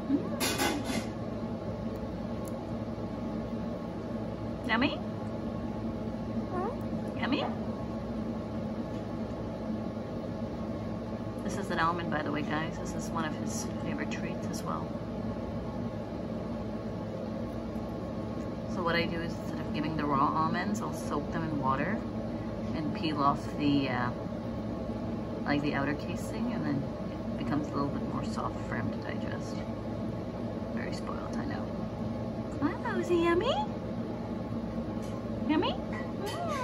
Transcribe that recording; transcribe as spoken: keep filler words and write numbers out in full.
Yummy? Yummy? This is an almond, by the way, guys. This is one of his favorite treats as well. So what I do is, instead of giving the raw almonds, I'll soak them in water and peel off the, uh, like the outer casing, and then it becomes a little bit more soft for him to digest. Very spoiled, I know. Oh, is he yummy? Yummy? Mm.